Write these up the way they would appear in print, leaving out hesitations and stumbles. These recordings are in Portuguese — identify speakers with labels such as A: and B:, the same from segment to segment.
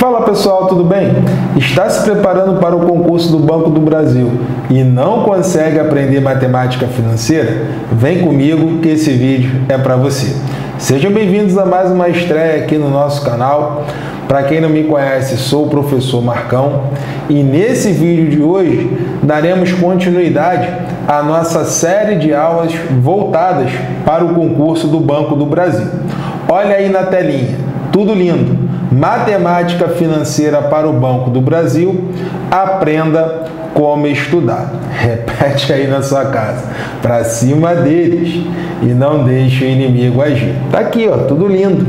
A: Fala pessoal, tudo bem? Está se preparando para o concurso do Banco do Brasil e não consegue aprender matemática financeira? Vem comigo que esse vídeo é para você. Sejam bem-vindos a mais uma estreia aqui no nosso canal. Para quem não me conhece, sou o professor Marcão e nesse vídeo de hoje daremos continuidade à nossa série de aulas voltadas para o concurso do Banco do Brasil. Olha aí na telinha, tudo lindo. Matemática financeira para o Banco do Brasil, aprenda como estudar. Repete aí na sua casa, para cima deles e não deixe o inimigo agir. Tá aqui, ó, tudo lindo.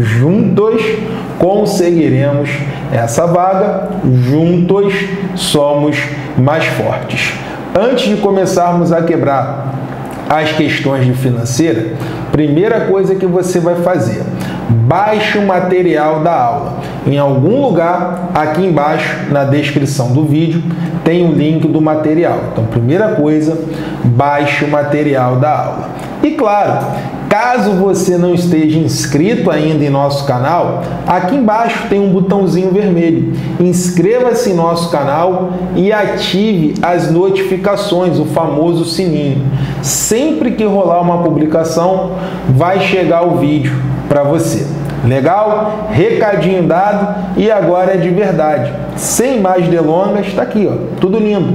A: Juntos conseguiremos essa vaga, juntos somos mais fortes. Antes de começarmos a quebrar as questões de financeira, primeira coisa que você vai fazer, baixe o material da aula. Em algum lugar aqui embaixo na descrição do vídeo tem o link do material. Então, primeira coisa, baixe o material da aula. E claro, caso você não esteja inscrito ainda em nosso canal, aqui embaixo tem um botãozinho vermelho. Inscreva-se em nosso canal e ative as notificações, o famoso sininho. Sempre que rolar uma publicação, vai chegar o vídeo para você. Legal? Recadinho dado e agora é de verdade. Sem mais delongas, está aqui, ó, tudo lindo.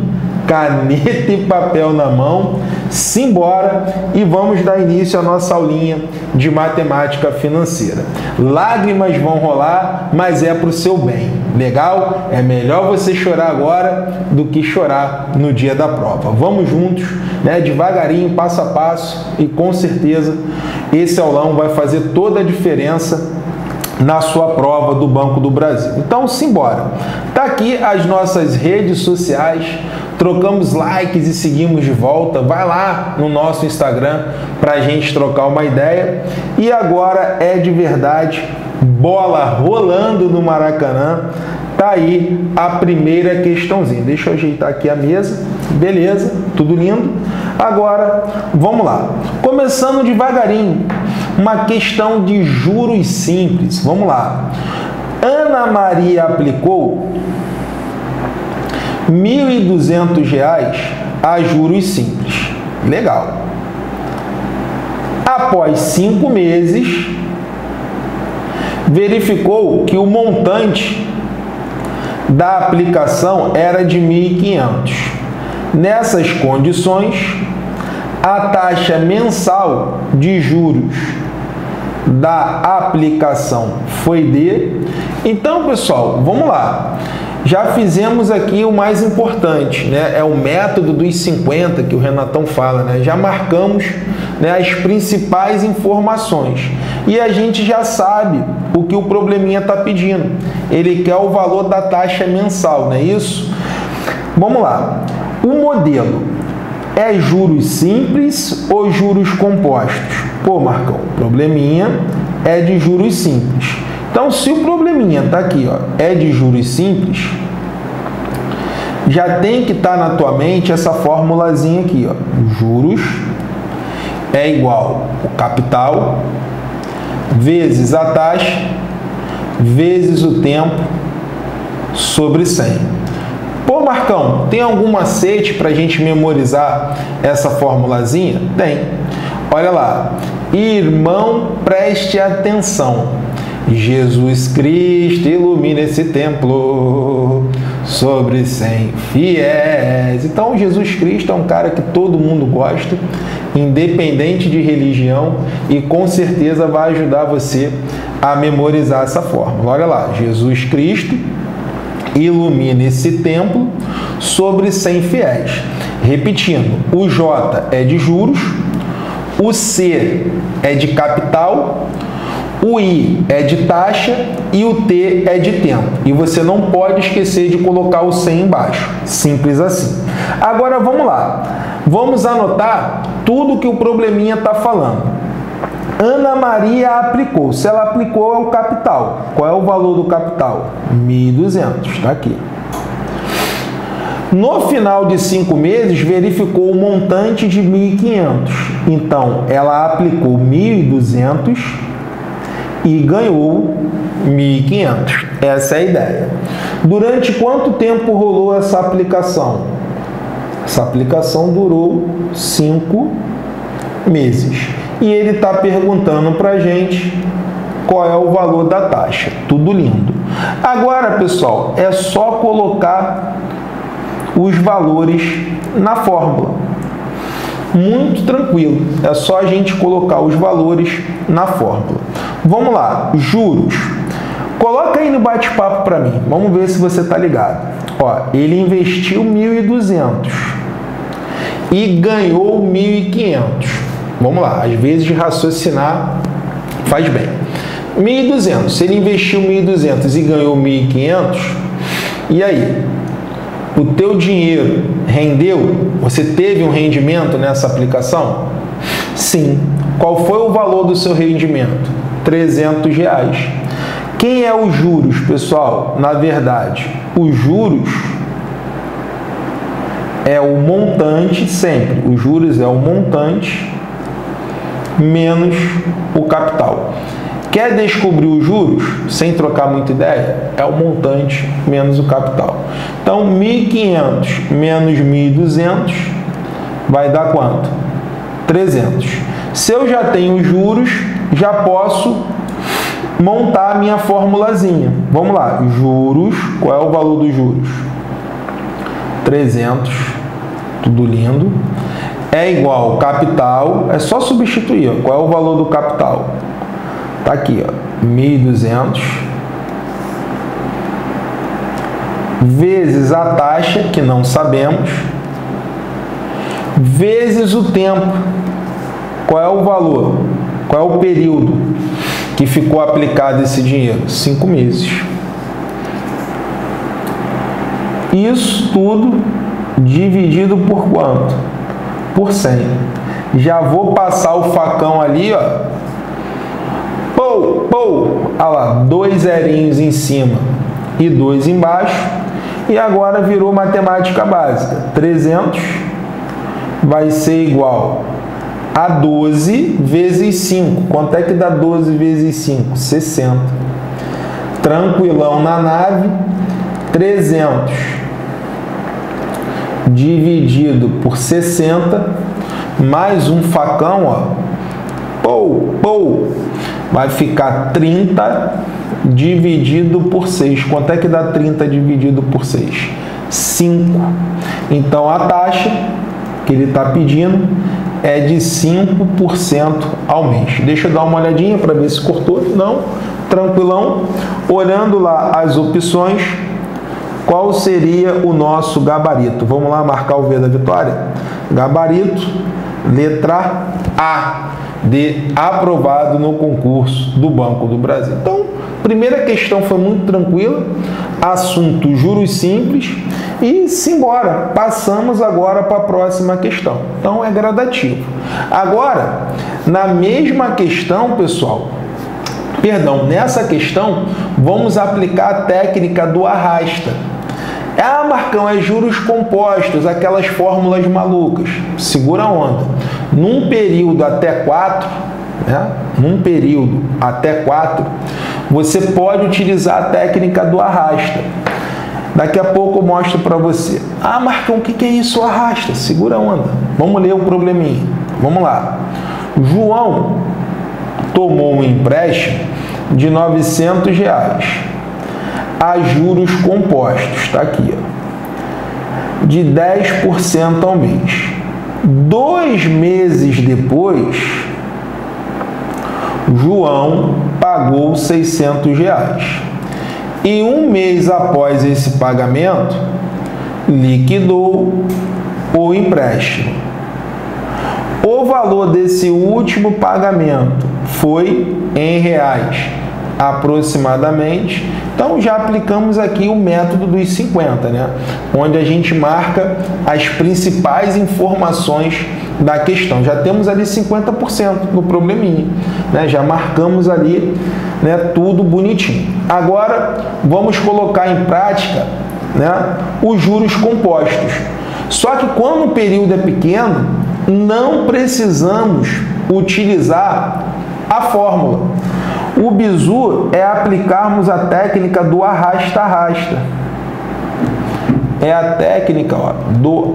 A: Caneta e papel na mão, simbora e vamos dar início à nossa aulinha de matemática financeira. Lágrimas vão rolar, mas é para o seu bem. Legal? É melhor você chorar agora do que chorar no dia da prova. Vamos juntos, né, devagarinho, passo a passo e com certeza esse aulão vai fazer toda a diferença na sua prova do Banco do Brasil. Então, simbora. Tá aqui as nossas redes sociais, trocamos likes e seguimos de volta. Vai lá no nosso Instagram para a gente trocar uma ideia. E agora é de verdade, bola rolando no Maracanã. Tá aí a primeira questãozinha. Deixa eu ajeitar aqui a mesa. Beleza, tudo lindo. Agora, vamos lá. Começando devagarinho, uma questão de juros simples. Vamos lá. Ana Maria aplicou R$ 1.200 a juros simples. Legal. Após 5 meses, verificou que o montante da aplicação era de R$ 1.500. Nessas condições, a taxa mensal de juros da aplicação foi de... Então, pessoal, vamos lá. Já fizemos aqui o mais importante, né? É o método dos 50 que o Renatão fala, né? Já marcamos, né, as principais informações. E a gente já sabe o que o probleminha está pedindo. Ele quer o valor da taxa mensal, não é isso? Vamos lá. O modelo é juros simples ou juros compostos? Pô, Marcão, probleminha é de juros simples. Então, se o probleminha está aqui, ó, é de juros simples, já tem que estar na tua mente essa formulazinha aqui, ó. Juros é igual o capital vezes a taxa vezes o tempo sobre 100. Pô, Marcão, tem algum macete para a gente memorizar essa formulazinha? Tem. Olha lá. Irmão, preste atenção. Jesus Cristo ilumina esse templo sobre 100 fiéis. Então, Jesus Cristo é um cara que todo mundo gosta, independente de religião, e com certeza vai ajudar você a memorizar essa fórmula. Olha lá. Jesus Cristo ilumina esse templo sobre 100 fiéis. Repetindo, o J é de juros, o C é de capital, o I é de taxa e o T é de tempo. E você não pode esquecer de colocar o 100 embaixo. Simples assim. Agora vamos lá. Vamos anotar tudo que o probleminha está falando. Ana Maria aplicou. Se ela aplicou, é o capital. Qual é o valor do capital? 1.200. Está aqui. No final de 5 meses, verificou o montante de 1.500. Então, ela aplicou 1.200 e ganhou 1.500. Essa é a ideia. Durante quanto tempo rolou essa aplicação? Essa aplicação durou 5 meses. E ele está perguntando para a gente qual é o valor da taxa. Tudo lindo. Agora, pessoal, é só colocar os valores na fórmula. Muito tranquilo. É só a gente colocar os valores na fórmula. Vamos lá. Juros. Coloca aí no bate-papo para mim. Vamos ver se você está ligado. Ó, ele investiu 1.200 e ganhou 1.500. Vamos lá. Às vezes raciocinar faz bem. 1.200. Se ele investiu 1.200 e ganhou 1.500, e aí? O teu dinheiro rendeu? Você teve um rendimento nessa aplicação? Sim. Qual foi o valor do seu rendimento? R$300. Quem é os juros, pessoal? Na verdade, os juros é o montante sempre. Os juros é o montante menos o capital. Quer descobrir os juros sem trocar muita ideia? É o montante menos o capital. Então, 1.500 menos 1.200 vai dar quanto? 300. Se eu já tenho os juros, já posso montar a minha formulazinha. Vamos lá. Juros. Qual é o valor dos juros? 300. Tudo lindo. É igual capital. É só substituir. Ó. Qual é o valor do capital? Tá aqui, ó, 1.200 vezes a taxa, que não sabemos, vezes o tempo. Qual é o valor? Qual é o período que ficou aplicado esse dinheiro? 5 meses. Isso tudo dividido por quanto? Por 100. Já vou passar o facão ali, ó. Olha lá, 2 zerinhos em cima e 2 embaixo. E agora virou matemática básica. 300 vai ser igual a 12 vezes 5. Quanto é que dá 12 vezes 5? 60. Tranquilão na nave. 300 dividido por 60, mais um facão, ó. Vai ficar 30 dividido por 6. Quanto é que dá 30 dividido por 6? 5. Então, a taxa que ele está pedindo é de 5% ao mês. Deixa eu dar uma olhadinha para ver se cortou. Não, tranquilão. Olhando lá as opções, qual seria o nosso gabarito? Vamos lá marcar o V da vitória? Gabarito, letra A, de aprovado no concurso do Banco do Brasil. Então, primeira questão foi muito tranquila, assunto juros simples, e simbora, passamos agora para a próxima questão. Então, é gradativo. Agora, na mesma questão, pessoal, nessa questão, vamos aplicar a técnica do arrasta. Ah, Marcão, é juros compostos, aquelas fórmulas malucas. Segura a onda. Num período até 4, você pode utilizar a técnica do arrasta. Daqui a pouco eu mostro para você. Ah, Marcão, o que é isso, arrasta? Segura a onda. Vamos ler o probleminha. Vamos lá. João tomou um empréstimo de R$900 a juros compostos, está aqui, ó, de 10% ao mês. 2 meses depois, João pagou R$600 e 1 mês após esse pagamento, liquidou o empréstimo. O valor desse último pagamento foi em reais, aproximadamente. Então, já aplicamos aqui o método dos 50, né? Onde a gente marca as principais informações da questão. Já temos ali 50% no probleminha, né? Já marcamos ali, né, tudo bonitinho. Agora, vamos colocar em prática, né, os juros compostos. Só que quando o período é pequeno, não precisamos utilizar a fórmula. O bizu é aplicarmos a técnica do arrasta-arrasta. É a técnica, ó, do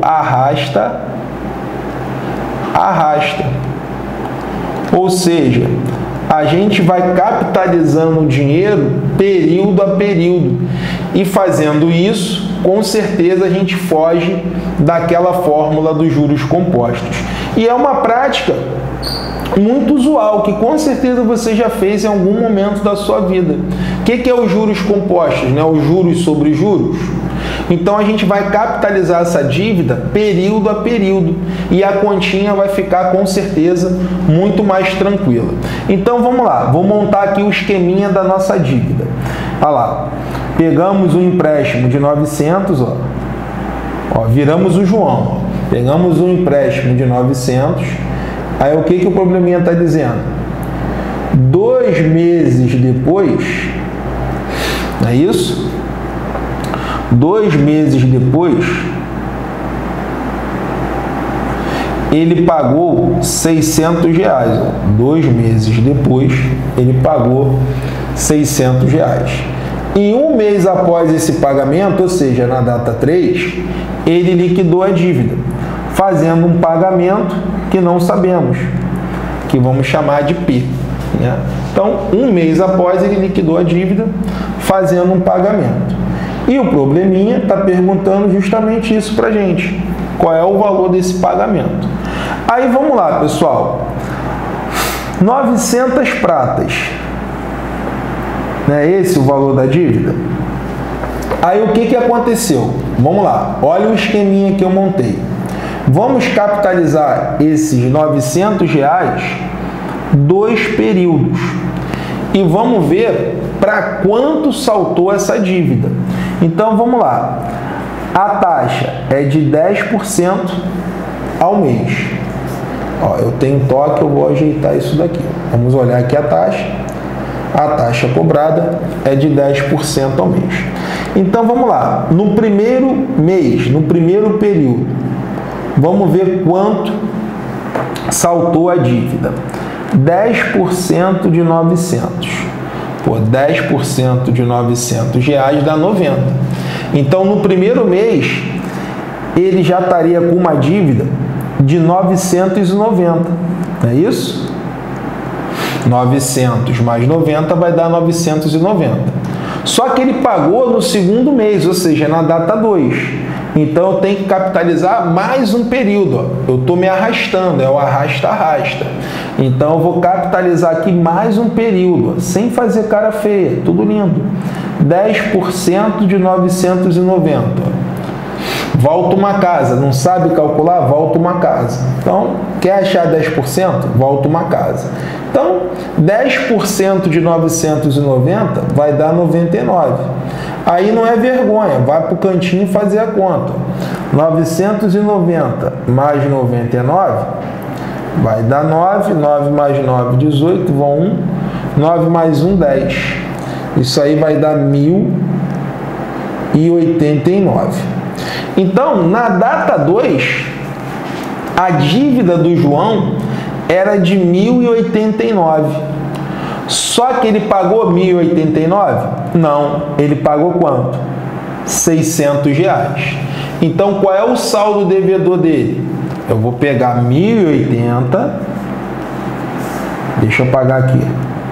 A: arrasta-arrasta. Ou seja, a gente vai capitalizando o dinheiro período a período. E fazendo isso, com certeza a gente foge daquela fórmula dos juros compostos. E é uma prática muito usual, que com certeza você já fez em algum momento da sua vida. O que é os juros compostos, né? Os juros sobre juros. Então a gente vai capitalizar essa dívida período a período e a continha vai ficar com certeza muito mais tranquila. Então vamos lá, vou montar aqui o esqueminha da nossa dívida. Olha lá, pegamos um empréstimo de 900, ó, viramos o João, ó. Pegamos um empréstimo de 900, aí o que o probleminha está dizendo? 2 meses depois, não é isso? 2 meses depois, ele pagou R$600. 2 meses depois, ele pagou R$600. E 1 mês após esse pagamento, ou seja, na data 3, ele liquidou a dívida, fazendo um pagamento que não sabemos, que vamos chamar de P, né? Então, 1 mês após, ele liquidou a dívida, fazendo um pagamento. E o probleminha está perguntando justamente isso para a gente. Qual é o valor desse pagamento? Aí vamos lá, pessoal. 900 pratas. Não é esse o valor da dívida? Aí o que aconteceu? Vamos lá. Olha o esqueminha que eu montei. Vamos capitalizar esses R$900 2 períodos. E vamos ver para quanto saltou essa dívida. Então, vamos lá. A taxa é de 10% ao mês. Ó, eu tenho toque, eu vou ajeitar isso daqui. Vamos olhar aqui a taxa. A taxa cobrada é de 10% ao mês. Então, vamos lá. No primeiro mês, no primeiro período, vamos ver quanto saltou a dívida. 10% de 900. Pô, 10% de R$900 dá 90. Então, no primeiro mês, ele já estaria com uma dívida de 990. Não é isso? 900 mais 90 vai dar 990. Só que ele pagou no segundo mês, ou seja, na data 2. Então, eu tenho que capitalizar mais um período. Ó. Eu estou me arrastando, é o arrasta-arrasta. Então, eu vou capitalizar aqui mais um período, ó, sem fazer cara feia, tudo lindo. 10% de 990. Volta uma casa, não sabe calcular? Volta uma casa. Então, quer achar 10%? Volta uma casa. Então, 10% de 990 vai dar 99. Aí não é vergonha, vai para o cantinho fazer a conta. 990 mais 99 vai dar 9, 9 mais 9, 18, vão 1, 9 mais 1, 10. Isso aí vai dar 1.089. Então, na data 2, a dívida do João era de 1.089. Só que ele pagou 1.089? Não, ele pagou quanto? R$600. Então, qual é o saldo devedor dele? Eu vou pegar 1.080, deixa eu pagar aqui.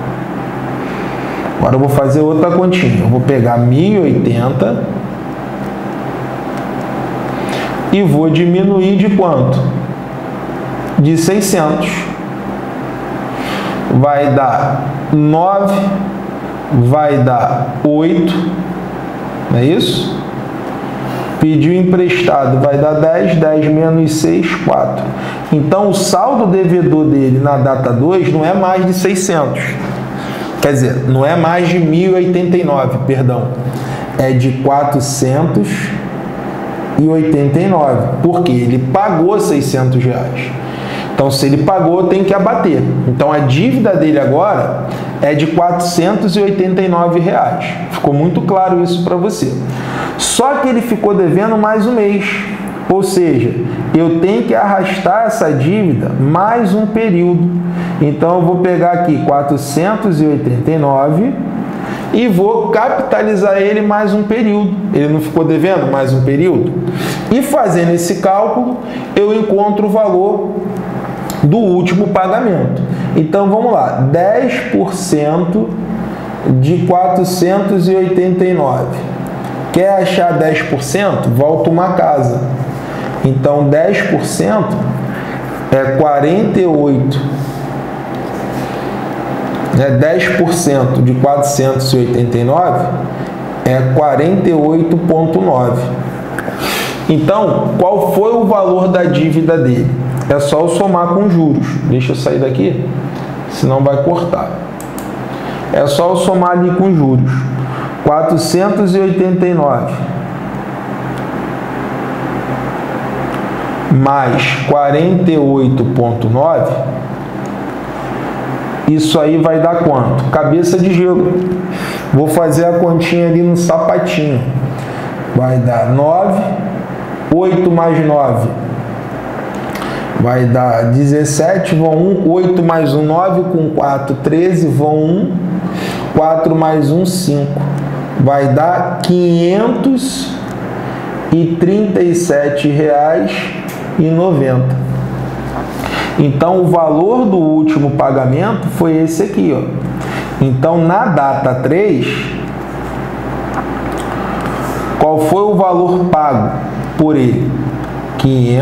A: Agora eu vou fazer outra continha. Eu vou pegar 1.080 e vou diminuir de quanto? De 600. Vai dar 9, vai dar 8, não é isso? Pediu emprestado, vai dar 10, 10 menos 6, 4. Então, o saldo devedor dele na data 2 não é mais de 600. Quer dizer, não é mais de 1.089, perdão. É de 489, porque ele pagou R$600. Então, se ele pagou, tem que abater. Então, a dívida dele agora é de R$489. Ficou muito claro isso para você. Só que ele ficou devendo mais um mês. Ou seja, eu tenho que arrastar essa dívida mais um período. Então, eu vou pegar aqui 489 e vou capitalizar ele mais um período. Ele não ficou devendo mais um período? E fazendo esse cálculo, eu encontro o valor do último pagamento. Então, vamos lá. 10% de 489. Quer achar 10%? Volta uma casa. Então, 10% é 48. 10% de 489 é 48,9. Então, qual foi o valor da dívida dele? É só eu somar com juros. Deixa eu sair daqui, senão vai cortar. É só eu somar ali com juros. 489 mais 48,9, isso aí vai dar quanto? Cabeça de gelo. Vou fazer a continha ali no sapatinho. Vai dar 9, 8 mais 9 vai dar 17, vão 1, 8 mais 1, 9, com 4, 13, vão 1, 4 mais 1, 5. Vai dar R$ 537,90. Então, o valor do último pagamento foi esse aqui, ó. Então, na data 3, qual foi o valor pago por ele? R$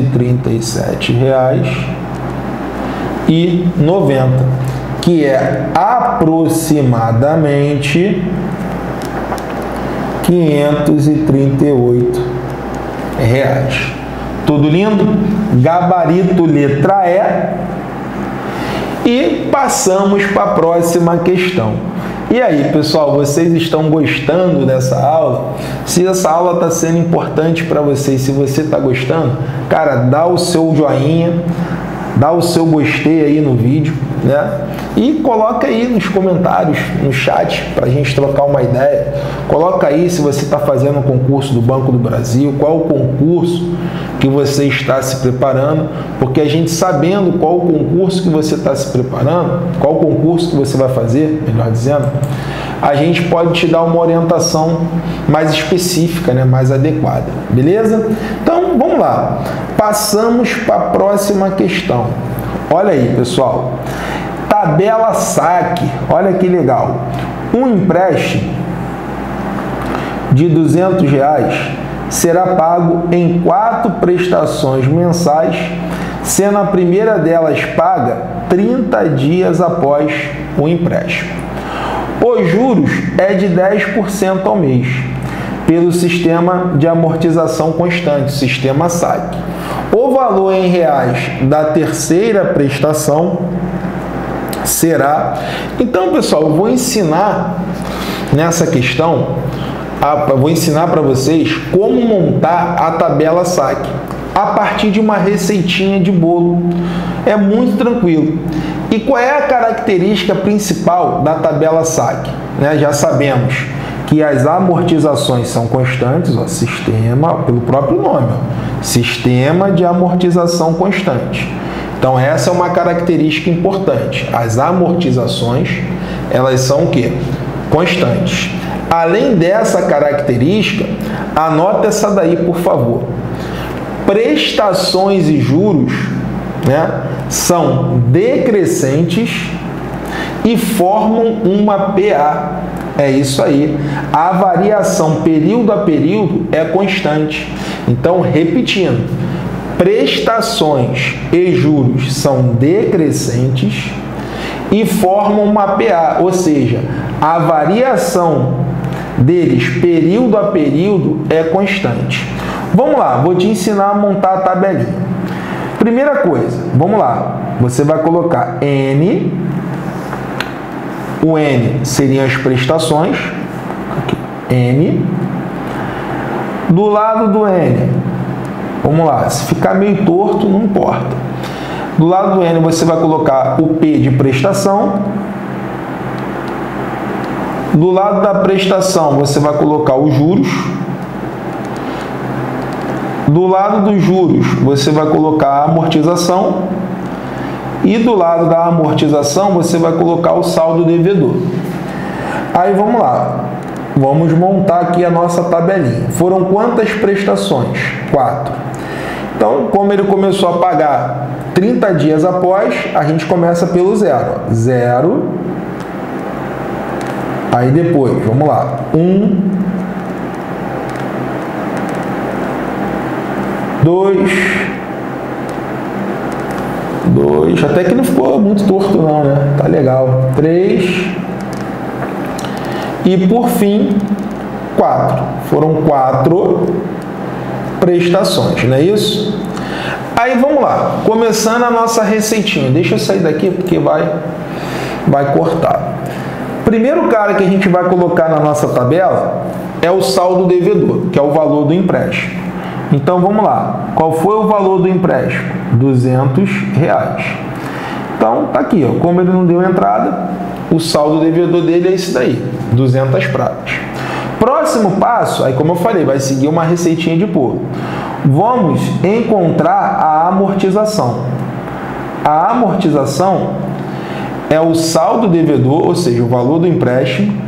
A: 537,90, que é aproximadamente R$ 538. Tudo lindo? Gabarito letra E. E passamos para a próxima questão. E aí, pessoal, vocês estão gostando dessa aula? Se essa aula está sendo importante para vocês, se você está gostando, cara, dá o seu joinha, dá o seu gostei aí no vídeo, né? E coloca aí nos comentários, no chat, para a gente trocar uma ideia. Coloca aí se você está fazendo um concurso do Banco do Brasil, qual o concurso que você está se preparando, porque a gente sabendo qual o concurso que você está se preparando, qual o concurso que você vai fazer, melhor dizendo, a gente pode te dar uma orientação mais específica, né, mais adequada, beleza? Então, vamos lá. Passamos para a próxima questão. Olha aí, pessoal. Tabela saque. Olha que legal. Um empréstimo de R$ 200 será pago em 4 prestações mensais, sendo a primeira delas paga 30 dias após o empréstimo. Os juros é de 10% ao mês, pelo sistema de amortização constante, sistema saque. O valor em reais da terceira prestação será... Então, pessoal, eu vou ensinar nessa questão, vou ensinar para vocês como montar a tabela saque a partir de uma receitinha de bolo. É muito tranquilo. E qual é a característica principal da tabela saque? Né? Já sabemos que as amortizações são constantes, ó, sistema, pelo próprio nome, ó, sistema de amortização constante. Então, essa é uma característica importante. As amortizações, elas são o quê? Constantes. Além dessa característica, anota essa daí, por favor. Prestações e juros, né, são decrescentes e formam uma PA. É isso aí. A variação período a período é constante. Então, repetindo, prestações e juros são decrescentes e formam uma PA, ou seja, a variação deles período a período é constante. Vamos lá, vou te ensinar a montar a tabelinha. Primeira coisa, vamos lá, você vai colocar N, o N seriam as prestações, aqui, N, do lado do N, vamos lá, se ficar meio torto, não importa. Do lado do N você vai colocar o P de prestação. Do lado da prestação você vai colocar os juros. Do lado dos juros, você vai colocar a amortização e do lado da amortização, você vai colocar o saldo devedor. Aí vamos lá, vamos montar aqui a nossa tabelinha. Foram quantas prestações? 4. Então, como ele começou a pagar 30 dias após, a gente começa pelo 0. 0. Aí depois, vamos lá, 1, 2, até que não ficou muito torto não, né? Tá legal. 3 e por fim 4. Foram 4 prestações, não é isso? Aí vamos lá, começando a nossa receitinha. Deixa eu sair daqui porque vai cortar. Primeiro cara que a gente vai colocar na nossa tabela é o saldo devedor, que é o valor do empréstimo. Então vamos lá, qual foi o valor do empréstimo? R$200. Então tá aqui, ó, como ele não deu entrada, o saldo devedor dele é esse daí, 200 pratas. Próximo passo, aí como eu falei, vai seguir uma receitinha de bolo. Vamos encontrar a amortização. A amortização é o saldo devedor, ou seja, o valor do empréstimo,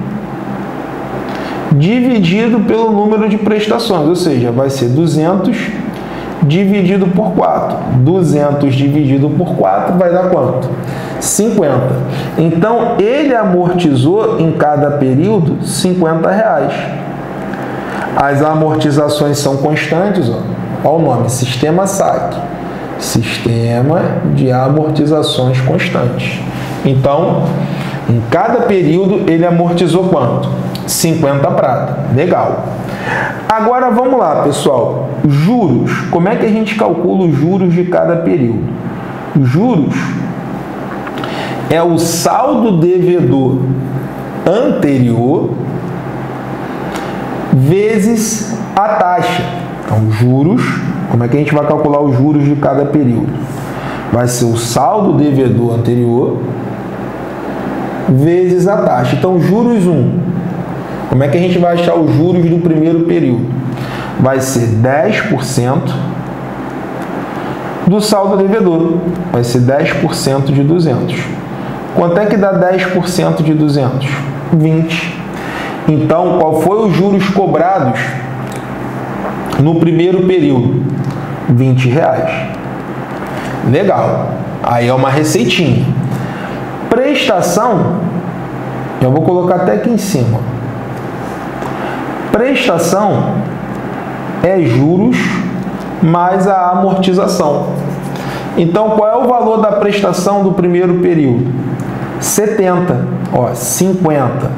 A: dividido pelo número de prestações, ou seja, vai ser 200 dividido por 4. 200 dividido por 4 vai dar quanto? 50. Então, ele amortizou em cada período R$50. As amortizações são constantes, ó. Olha o nome, Sistema SAC. Sistema de amortizações constantes. Então, em cada período, ele amortizou quanto? 50 prata. Legal. Agora, vamos lá, pessoal. Juros. Como é que a gente calcula os juros de cada período? Juros é o saldo devedor anterior vezes a taxa. Então, juros, como é que a gente vai calcular os juros de cada período? Vai ser o saldo devedor anterior vezes a taxa. Então, juros 1. Como é que a gente vai achar os juros do primeiro período? Vai ser 10% do saldo devedor. Vai ser 10% de 200. Quanto é que dá 10% de 200? 20. Então, qual foi os juros cobrados no primeiro período? R$20. Legal. Aí é uma receitinha. Prestação, eu vou colocar até aqui em cima. Prestação é juros mais a amortização. Então, qual é o valor da prestação do primeiro período? 70. Ó, 50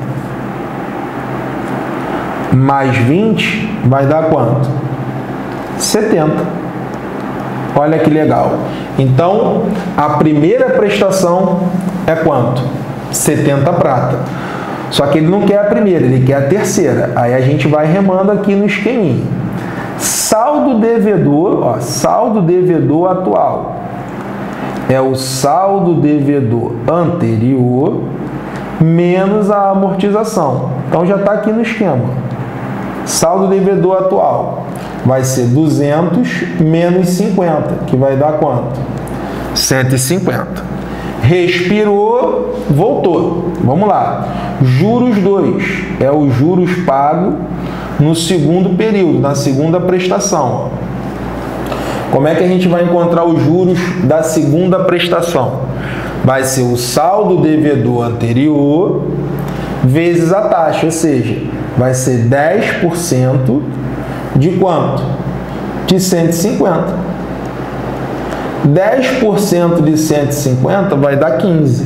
A: mais 20 vai dar quanto? 70. Olha que legal. Então, a primeira prestação é quanto? 70 prata. Só que ele não quer a primeira, ele quer a terceira. Aí a gente vai remando aqui no esqueminha. Saldo devedor, ó, saldo devedor atual é o saldo devedor anterior menos a amortização. Então já está aqui no esquema. Saldo devedor atual vai ser 200 menos 50, que vai dar quanto? 150. Respirou, voltou. Vamos lá. Juros 2 é o juros pago no segundo período, na segunda prestação. Como é que a gente vai encontrar os juros da segunda prestação? Vai ser o saldo devedor anterior vezes a taxa, ou seja, vai ser 10% de quanto? De 150. 10% de 150 vai dar 15.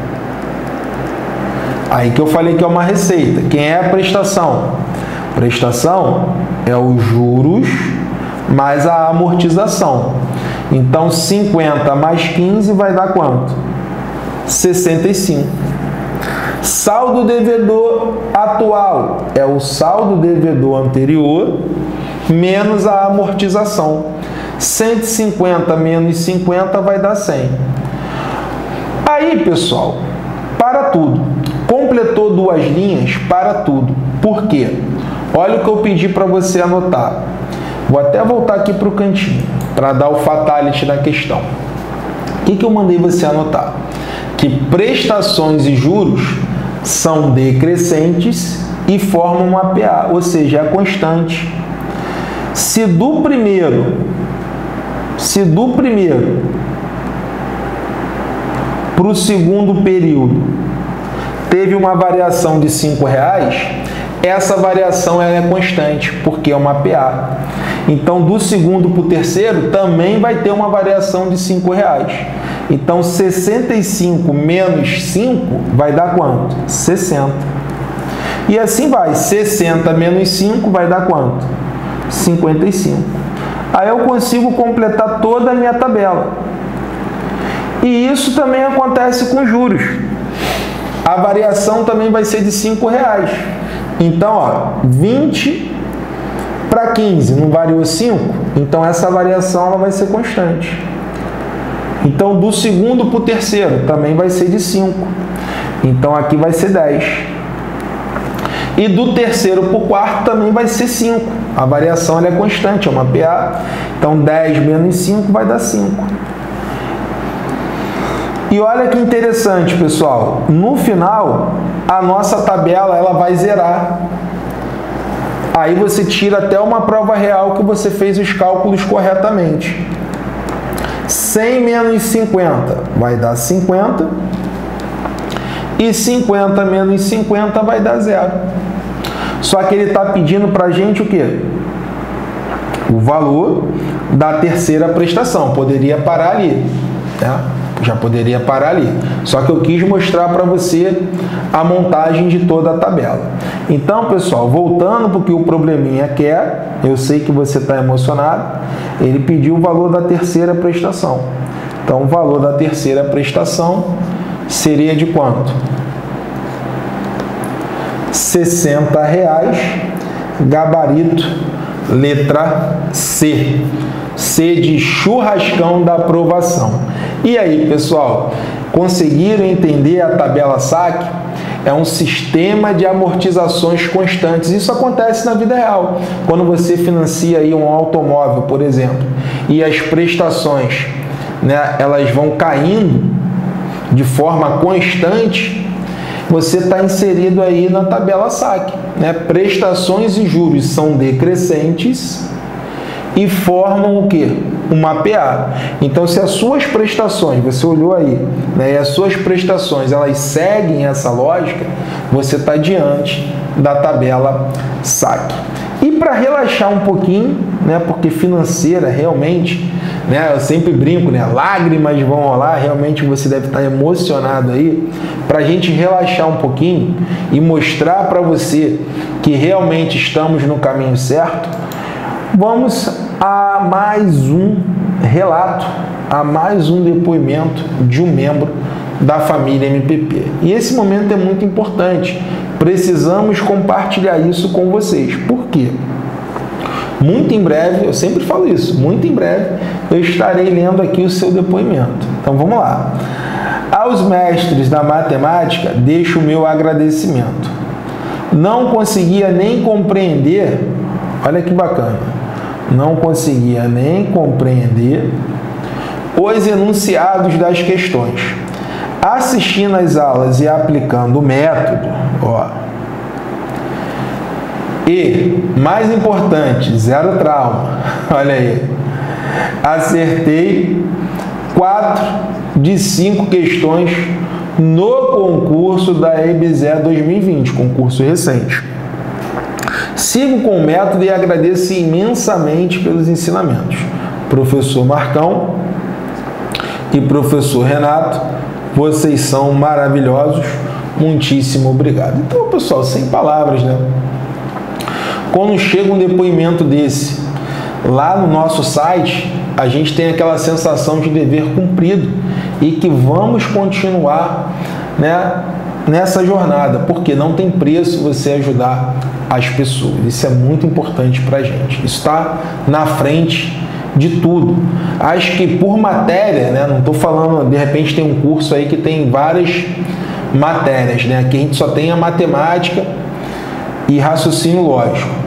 A: Aí que eu falei que é uma receita. Quem é a prestação? Prestação é os juros mais a amortização. Então, 50 mais 15 vai dar quanto? 65. Saldo devedor atual é o saldo devedor anterior menos a amortização. 150 menos 50 vai dar 100. Aí, pessoal, para tudo. Completou duas linhas, para tudo. Por quê? Olha o que eu pedi para você anotar. Vou até voltar aqui para o cantinho, para dar o fatality na questão. O que eu mandei você anotar? Que prestações e juros são decrescentes e formam uma PA, ou seja, é constante. Se do primeiro para o segundo período teve uma variação de R$5, essa variação ela é constante, porque é uma PA. Então, do segundo para o terceiro, também vai ter uma variação de R$5. Então, 65 menos 5 vai dar quanto? 60. E assim vai. 60 menos 5 vai dar quanto? 55. Aí eu consigo completar toda a minha tabela. E isso também acontece com juros. A variação também vai ser de R$5. Então, ó, 20 para 15, não variou 5? Então, essa variação ela vai ser constante. Então, do segundo para o terceiro, também vai ser de 5. Então, aqui vai ser 10. E do terceiro para o quarto também vai ser 5. A variação ela é constante, é uma PA. Então, 10 menos 5 vai dar 5. E olha que interessante, pessoal. No final, a nossa tabela ela vai zerar. Aí você tira até uma prova real que você fez os cálculos corretamente. 100 menos 50 vai dar 50. E 50 menos 50 vai dar 0. Só que ele está pedindo para a gente o quê? O valor da terceira prestação. Poderia parar ali, né? Já poderia parar ali. Só que eu quis mostrar para você a montagem de toda a tabela. Então, pessoal, voltando para o que o probleminha quer, eu sei que você está emocionado, ele pediu o valor da terceira prestação. Então, o valor da terceira prestação seria de quanto? R$60, gabarito, letra C. C de churrascão da aprovação. E aí, pessoal, conseguiram entender a tabela SAC? É um sistema de amortizações constantes. Isso acontece na vida real. Quando você financia aí um automóvel, por exemplo, e as prestações, né, elas vão caindo de forma constante, você está inserido aí na tabela SAC, né? Prestações e juros são decrescentes e formam o quê? Uma PA. Então, se as suas prestações, você olhou aí, né, e as suas prestações, elas seguem essa lógica, você está diante da tabela SAC. E para relaxar um pouquinho, né, porque financeira realmente, né, eu sempre brinco, né, lágrimas vão rolar, realmente você deve estar emocionado aí, para a gente relaxar um pouquinho e mostrar para você que realmente estamos no caminho certo, vamos a mais um relato, a mais um depoimento de um membro da família MPP. E esse momento é muito importante. Precisamos compartilhar isso com vocês. Por quê? Muito em breve, eu sempre falo isso, muito em breve eu estarei lendo aqui o seu depoimento. Então vamos lá. Aos mestres da matemática, deixo o meu agradecimento. Não conseguia nem compreender, olha que bacana, não conseguia nem compreender os enunciados das questões. Assistindo às aulas e aplicando o método, ó, e, mais importante, zero trauma, olha aí, acertei 4 de 5 questões no concurso da EBSER 2020, concurso recente. Sigo com o método e agradeço imensamente pelos ensinamentos. Professor Marcão e professor Renato, vocês são maravilhosos, muitíssimo obrigado. Então, pessoal, sem palavras, né? Quando chega um depoimento desse lá no nosso site, a gente tem aquela sensação de dever cumprido e que vamos continuar, né, nessa jornada, porque não tem preço você ajudar as pessoas. Isso é muito importante para a gente. Isso está na frente de tudo. Acho que por matéria, né, não estou falando, de repente tem um curso aí que tem várias matérias, né? Aqui a gente só tem a matemática e raciocínio lógico.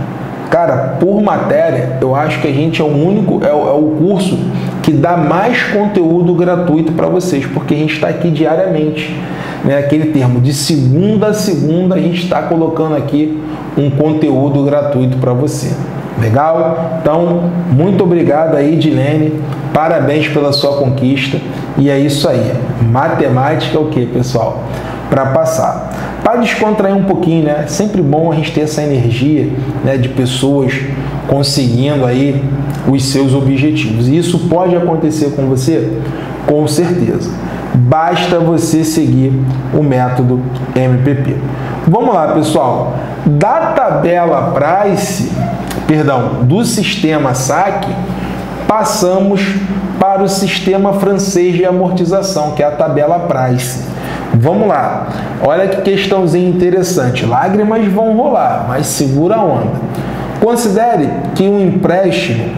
A: Cara, por matéria, eu acho que a gente é o único, é o curso que dá mais conteúdo gratuito para vocês, porque a gente está aqui diariamente, né? Aquele termo, de segunda a segunda, a gente está colocando aqui um conteúdo gratuito para você. Legal? Então, muito obrigado aí, Edilene. Parabéns pela sua conquista. E é isso aí. Matemática é o que, pessoal? Para passar. Para descontrair um pouquinho, né? Sempre bom a gente ter essa energia, né, de pessoas conseguindo aí os seus objetivos. E isso pode acontecer com você? Com certeza. Basta você seguir o método MPP. Vamos lá, pessoal. Da tabela Price, do sistema saque, passamos para o sistema francês de amortização, que é a tabela Price. Vamos lá. Olha que questãozinha interessante. Lágrimas vão rolar, mas segura a onda. Considere que um empréstimo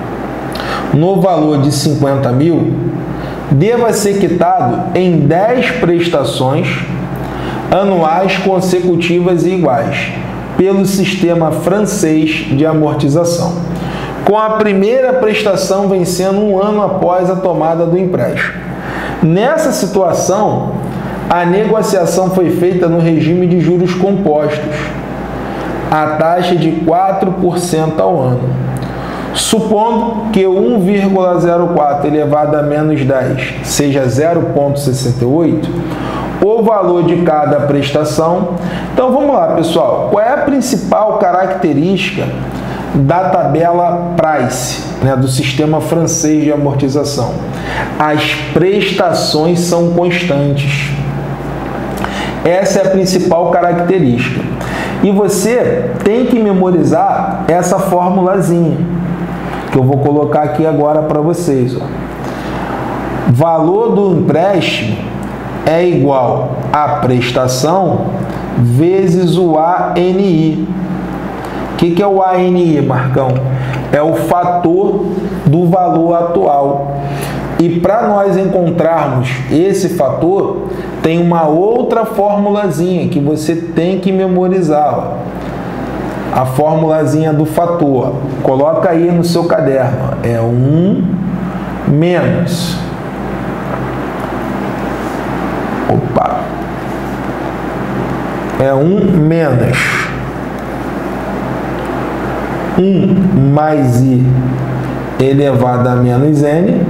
A: no valor de 50 mil deva ser quitado em 10 prestações anuais consecutivas e iguais pelo sistema francês de amortização, com a primeira prestação vencendo um ano após a tomada do empréstimo. Nessa situação, a negociação foi feita no regime de juros compostos, a taxa de 4% ao ano. Supondo que 1,04 elevado a menos 10 seja 0,68, o valor de cada prestação. Então vamos lá, pessoal. Qual é a principal característica da tabela Price, né, do sistema francês de amortização? As prestações são constantes. Essa é a principal característica. E você tem que memorizar essa formulazinha, que eu vou colocar aqui agora para vocês. Ó. Valor do empréstimo é igual a prestação vezes o ANI. O que é o ANI, Marcão? É o fator do valor atual. E para nós encontrarmos esse fator, tem uma outra formulazinha que você tem que memorizar. Ó. A formulazinha do fator. Coloca aí no seu caderno. É 1 menos. Opa. É 1 menos 1 mais I elevado a menos N.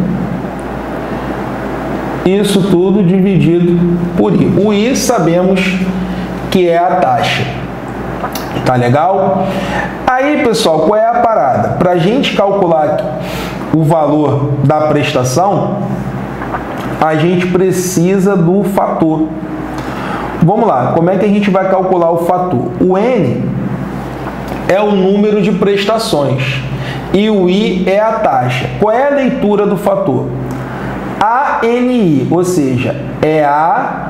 A: Isso tudo dividido por I. O I sabemos que é a taxa. Tá legal? Aí, pessoal, qual é a parada? Para a gente calcular o valor da prestação, a gente precisa do fator. Vamos lá, como é que a gente vai calcular o fator? O N é o número de prestações e o I é a taxa. Qual é a leitura do fator? ANI, ou seja, é a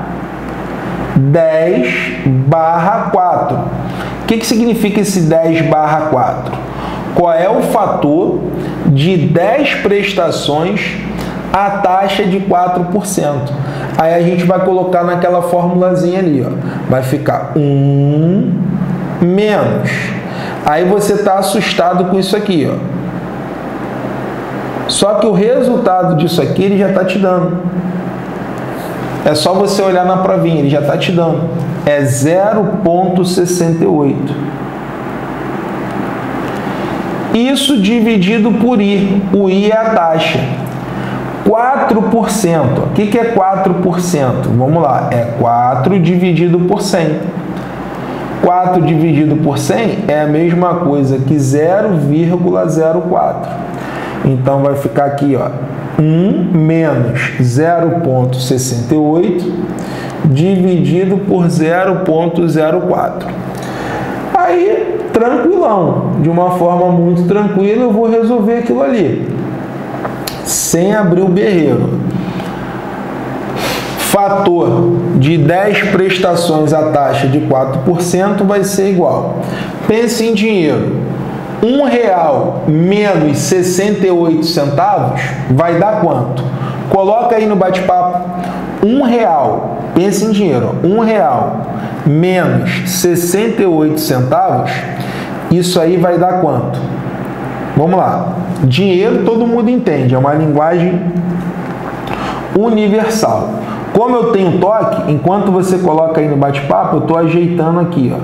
A: 10/4. O que significa esse 10/4? Qual é o fator de 10 prestações a taxa de 4%? Aí a gente vai colocar naquela formulazinha ali, ó. Vai ficar 1 menos. Aí você está assustado com isso aqui, ó. Só que o resultado disso aqui ele já está te dando. É só você olhar na provinha, ele já está te dando. É 0,68. Isso dividido por I. O I é a taxa. 4%. O que é 4%? Vamos lá. É 4 dividido por 100. 4 dividido por 100 é a mesma coisa que 0,04. Então, vai ficar aqui, ó, 1 menos 0,68 dividido por 0,04. Aí, tranquilão, de uma forma muito tranquila, eu vou resolver aquilo ali, sem abrir o berreiro. Fator de 10 prestações a taxa de 4% vai ser igual. Pense em dinheiro. R$1 menos 68 centavos vai dar quanto? Coloca aí no bate-papo. R$1, pense em dinheiro, R$1 menos 68 centavos, Isso aí vai dar quanto? Vamos lá. Dinheiro todo mundo entende, é uma linguagem universal. Como eu tenho toque, enquanto você coloca aí no bate-papo, eu estou ajeitando aqui, ó.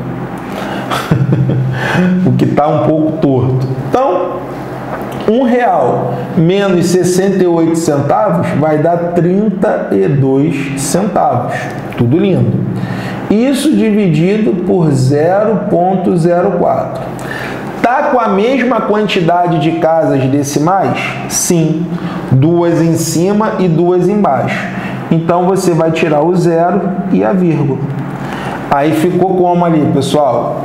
A: O que está um pouco torto. Então, R$1 menos 68 centavos vai dar 32 centavos. Tudo lindo. Isso dividido por 0,04. Tá com a mesma quantidade de casas decimais? Sim. 2 em cima e 2 embaixo. Então, você vai tirar o 0 e a vírgula. Aí ficou como ali, pessoal?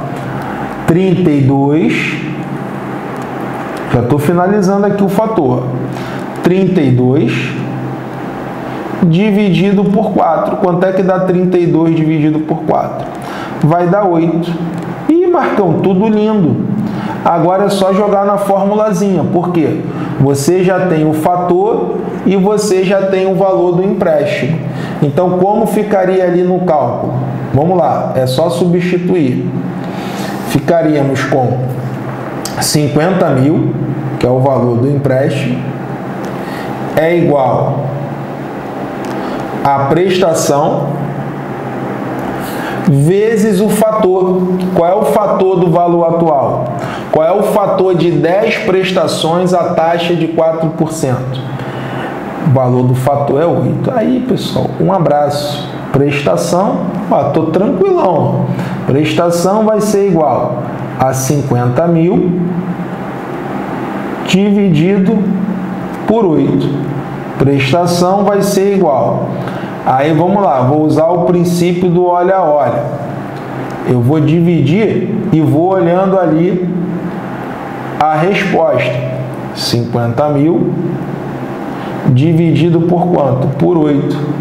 A: 32, já estou finalizando aqui o fator, 32 dividido por 4. Quanto é que dá 32 dividido por 4? Vai dar 8. Ih, Marcão, tudo lindo. Agora é só jogar na formulazinha. Por quê? Você já tem o fator e você já tem o valor do empréstimo. Então, como ficaria ali no cálculo? Vamos lá, é só substituir. Ficaríamos com 50 mil, que é o valor do empréstimo, é igual a prestação vezes o fator. Qual é o fator do valor atual? Qual é o fator de 10 prestações a taxa de 4%? O valor do fator é 8. Aí, pessoal, um abraço. Prestação, ó, tô tranquilão. Prestação vai ser igual a 50 mil dividido por 8. Prestação vai ser igual. Aí vamos lá, vou usar o princípio do olha a olha. Eu vou dividir e vou olhando ali a resposta. 50 mil dividido por quanto? Por 8.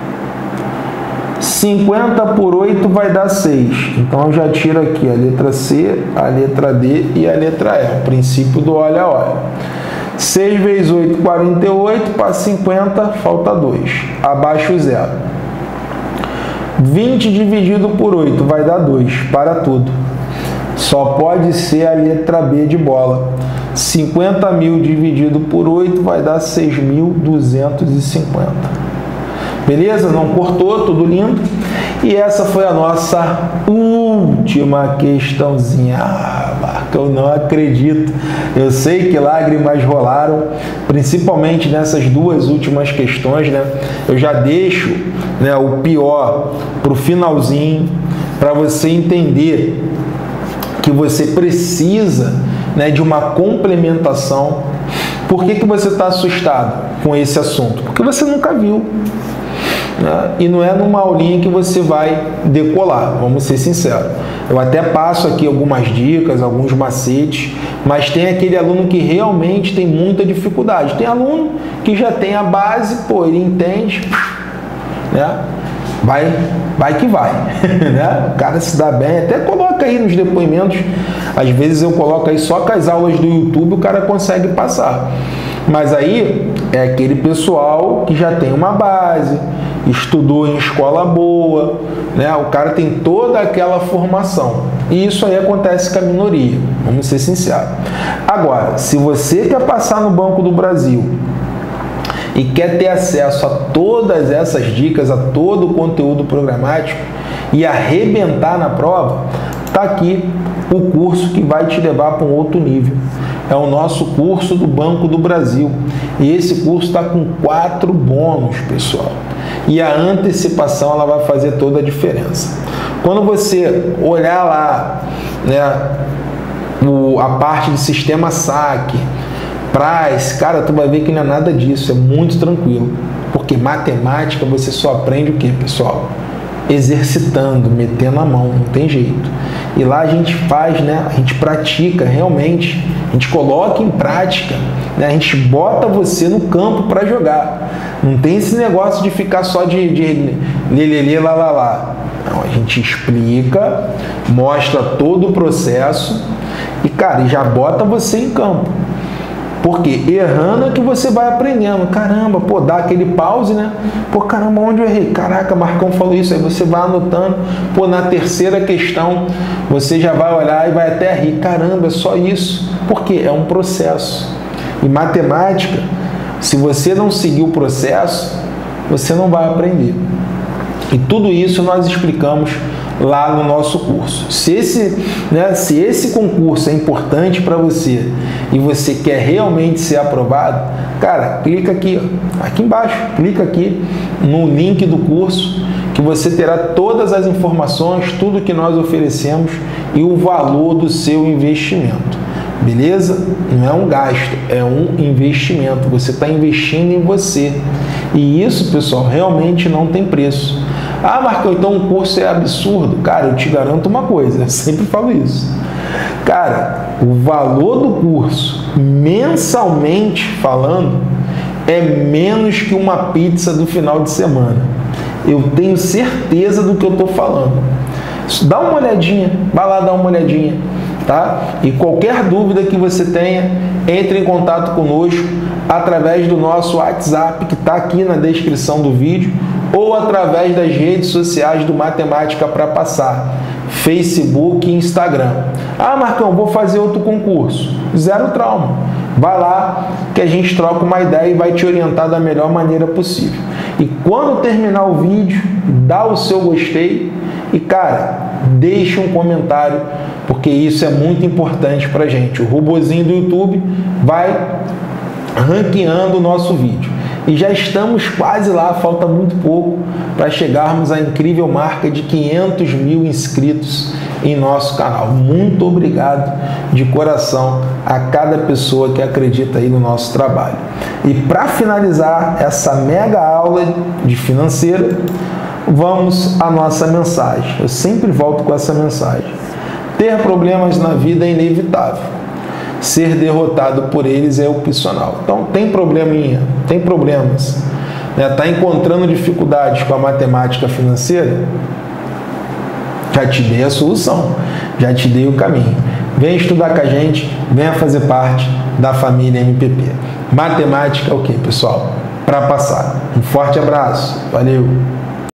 A: 50 por 8 vai dar 6. Então, eu já tiro aqui a letra C, a letra D e a letra E. O princípio do olha a olha. 6 vezes 8, 48. Para 50, falta 2. Abaixo 0. 20 dividido por 8 vai dar 2. Para tudo. Só pode ser a letra B de bola. 50 mil dividido por 8 vai dar 6.250. Beleza? Não cortou, tudo lindo. E essa foi a nossa última questãozinha. Ah, Marco, eu não acredito. Eu sei que lágrimas rolaram, principalmente nessas duas últimas questões, né? Eu já deixo, né, o pior para o finalzinho, para você entender que você precisa, né, de uma complementação. Por que você está assustado com esse assunto? Porque você nunca viu. E não é numa aulinha que você vai decolar, vamos ser sinceros. Eu até passo aqui algumas dicas, alguns macetes, mas tem aquele aluno que realmente tem muita dificuldade. Tem aluno que já tem a base, pô, ele entende, né? Vai que vai, né? O cara se dá bem, até coloca aí nos depoimentos, às vezes eu coloco aí só com as aulas do YouTube, o cara consegue passar. Mas aí é aquele pessoal que já tem uma base, estudou em escola boa, né? O cara tem toda aquela formação. E isso aí acontece com a minoria, vamos ser sinceros. Agora, se você quer passar no Banco do Brasil e quer ter acesso a todas essas dicas, a todo o conteúdo programático e arrebentar na prova, está aqui o curso que vai te levar para um outro nível. É o nosso curso do Banco do Brasil. E esse curso está com 4 bônus, pessoal. E a antecipação ela vai fazer toda a diferença. Quando você olhar lá, né, a parte de sistema saque, price, cara, tu vai ver que não é nada disso, é muito tranquilo. Porque matemática você só aprende o quê, pessoal? Exercitando, metendo a mão, não tem jeito. E lá a gente faz, né? A gente pratica realmente, a gente coloca em prática, né? A gente bota você no campo para jogar. Não tem esse negócio de ficar só de lelele, lá, lá, lá. Não, a gente explica, mostra todo o processo e, cara, já bota você em campo. Porque errando é que você vai aprendendo. Caramba, pô, dá aquele pause, né? Pô, caramba, onde eu errei? Caraca, Marcão falou isso. Aí você vai anotando. Pô, na terceira questão, você já vai olhar e vai até rir. Caramba, é só isso. Porque é um processo. E matemática, se você não seguir o processo, você não vai aprender. E tudo isso nós explicamos lá no nosso curso. Se esse concurso é importante para você e você quer realmente ser aprovado, cara, clica aqui, ó, aqui embaixo, clica aqui no link do curso que você terá todas as informações, tudo que nós oferecemos e o valor do seu investimento. Beleza? Não é um gasto, é um investimento. Você está investindo em você. E isso, pessoal, realmente não tem preço. Ah, Marcão, então o curso é absurdo. Cara, eu te garanto uma coisa, eu sempre falo isso. Cara, o valor do curso, mensalmente falando, é menos que uma pizza do final de semana. Eu tenho certeza do que eu estou falando. Dá uma olhadinha, vai lá dar uma olhadinha, tá? E qualquer dúvida que você tenha, entre em contato conosco através do nosso WhatsApp, que está aqui na descrição do vídeo, ou através das redes sociais do Matemática para Passar, Facebook e Instagram. Ah, Marcão, vou fazer outro concurso. Zero trauma. Vai lá que a gente troca uma ideia e vai te orientar da melhor maneira possível. E quando terminar o vídeo, dá o seu gostei e, cara, deixa um comentário, porque isso é muito importante para a gente. O robozinho do YouTube vai ranqueando o nosso vídeo. E já estamos quase lá, falta muito pouco para chegarmos à incrível marca de 500 mil inscritos em nosso canal. Muito obrigado de coração a cada pessoa que acredita aí no nosso trabalho. E para finalizar essa mega aula de financeira, vamos à nossa mensagem. Eu sempre volto com essa mensagem. Ter problemas na vida é inevitável. Ser derrotado por eles é opcional. Então, tem probleminha, tem problemas, né? Tá encontrando dificuldades com a matemática financeira? Já te dei a solução, já te dei o caminho. Vem estudar com a gente, venha fazer parte da família MPP. Matemática é o quê, pessoal? Para passar. Um forte abraço. Valeu!